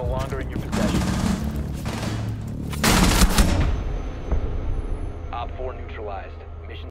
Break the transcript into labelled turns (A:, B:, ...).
A: no longer in your possession. Op 4 neutralized.